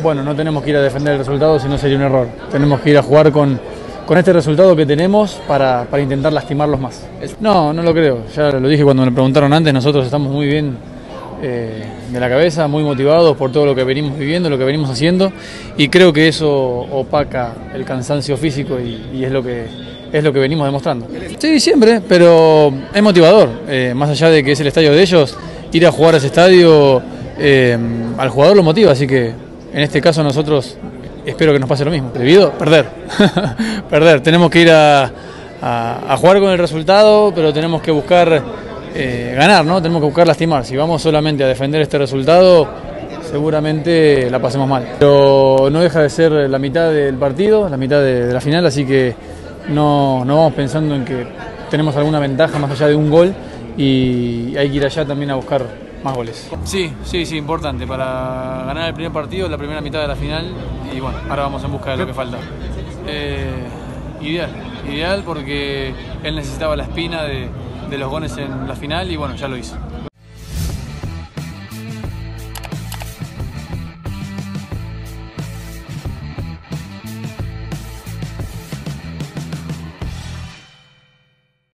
bueno, no tenemos que ir a defender el resultado, sino sería un error. Tenemos que ir a jugar con este resultado que tenemos para intentar lastimarlos más. No, no lo creo. Ya lo dije cuando me preguntaron antes, nosotros estamos muy bien de la cabeza, muy motivados por todo lo que venimos viviendo, lo que venimos haciendo, y creo que eso opaca el cansancio físico y es lo que venimos demostrando. Sí, siempre, pero es motivador. Más allá de que es el estadio de ellos, ir a jugar a ese estadio al jugador lo motiva, así que en este caso nosotros espero que nos pase lo mismo. Debido perder. Perder. Tenemos que ir a jugar con el resultado, pero tenemos que buscar ganar, ¿no? Tenemos que buscar lastimar. Si vamos solamente a defender este resultado, seguramente la pasemos mal. Pero no deja de ser la mitad del partido, la mitad de la final, así que no vamos pensando en que tenemos alguna ventaja más allá de un gol y hay que ir allá también a buscar más goles. Sí, importante para ganar el primer partido, la primera mitad de la final, y bueno, ahora vamos en busca de lo que falta. Ideal porque él necesitaba la espina de los goles en la final y bueno, ya lo hizo.